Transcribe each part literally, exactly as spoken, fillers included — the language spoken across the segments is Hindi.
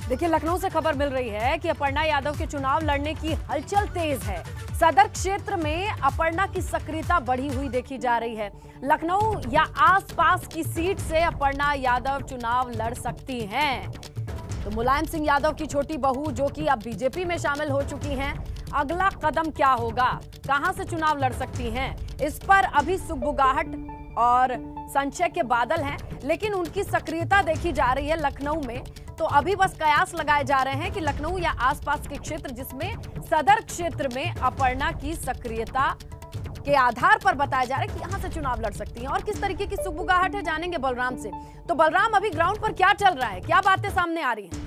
देखिए, लखनऊ से खबर मिल रही है कि अपर्णा यादव के चुनाव लड़ने की हलचल तेज है। सदर क्षेत्र में अपर्णा की सक्रियता बढ़ी हुई देखी जा रही है। लखनऊ या आसपास की सीट से अपर्णा यादव चुनाव लड़ सकती हैं। तो मुलायम सिंह यादव की छोटी बहू, जो कि अब बीजेपी में शामिल हो चुकी हैं, अगला कदम क्या होगा, कहां से चुनाव लड़ सकती हैं, इस पर अभी सुगबुगाहट और संशय के बादल हैं। लेकिन उनकी सक्रियता देखी जा रही है लखनऊ में। तो अभी बस कयास लगाए जा रहे हैं कि लखनऊ या आसपास के क्षेत्र, जिसमें सदर क्षेत्र में अपर्णा की सक्रियता के आधार पर बताया जा रहा है कि यहां से चुनाव लड़ सकती हैं। और किस तरीके की सुगबुगाहट है, जानेंगे बलराम से। तो बलराम, अभी ग्राउंड पर क्या चल रहा है, क्या बातें सामने आ रही हैं?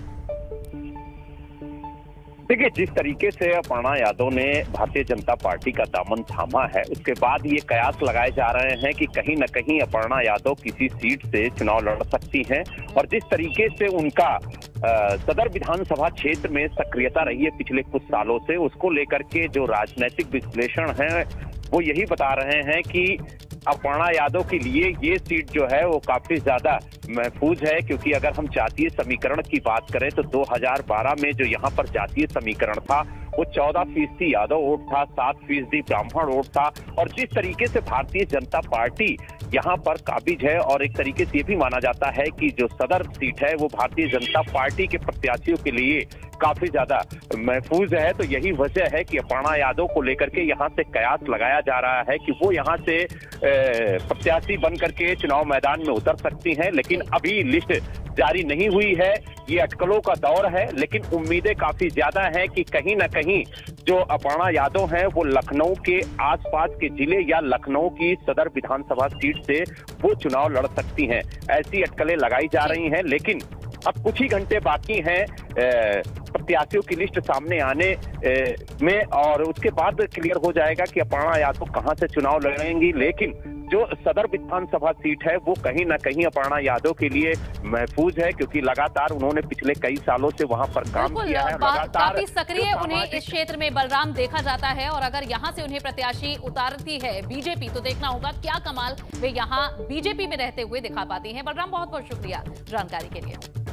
देखिए, जिस तरीके से अपर्णा यादव ने भारतीय जनता पार्टी का दामन थामा है, उसके बाद ये कयास लगाए जा रहे हैं कि कहीं न कहीं अपर्णा यादव किसी सीट से चुनाव लड़ सकती हैं। और जिस तरीके से उनका आ, सदर विधानसभा क्षेत्र में सक्रियता रही है पिछले कुछ सालों से, उसको लेकर के जो राजनीतिक विश्लेषण है वो यही बता रहे हैं कि अपर्णा यादव के लिए ये सीट जो है वो काफी ज्यादा महफूज है। क्योंकि अगर हम जातीय समीकरण की बात करें तो दो हज़ार बारह में जो यहाँ पर जातीय समीकरण था वो चौदह फीसदी यादव वोट था, सात फीसदी ब्राह्मण वोट था। और जिस तरीके से भारतीय जनता पार्टी यहाँ पर काबिज है, और एक तरीके से ये भी माना जाता है कि जो सदर सीट है वो भारतीय जनता पार्टी के प्रत्याशियों के लिए काफी ज्यादा महफूज है। तो यही वजह है कि अपर्णा यादव को लेकर के यहाँ से कयास लगाया जा रहा है कि वो यहाँ से प्रत्याशी बन करके चुनाव मैदान में उतर सकती हैं। लेकिन अभी लिस्ट जारी नहीं हुई है, ये अटकलों का दौर है। लेकिन उम्मीदें काफी ज्यादा हैं कि कहीं ना कहीं जो अपर्णा यादव हैं वो लखनऊ के आसपास के जिले या लखनऊ की सदर विधानसभा सीट से वो चुनाव लड़ सकती हैं। ऐसी अटकलें लगाई जा रही हैं। लेकिन अब कुछ ही घंटे बाकी हैं प्रत्याशियों की लिस्ट सामने आने ए, में, और उसके बाद क्लियर हो जाएगा कि अपर्णा यादव कहां से चुनाव लड़ेंगी। लेकिन जो सदर विधानसभा सीट है वो कहीं ना कहीं अपर्णा यादव के लिए महफूज है, क्योंकि लगातार उन्होंने पिछले कई सालों से वहां पर काम किया है। काफी सक्रिय उन्हें इस क्षेत्र में बलराम देखा जाता है। और अगर यहां से उन्हें प्रत्याशी उतारती है बीजेपी, तो देखना होगा क्या कमाल वे यहां बीजेपी में रहते हुए दिखा पाती हैं। बलराम, बहुत बहुत शुक्रिया जानकारी के लिए।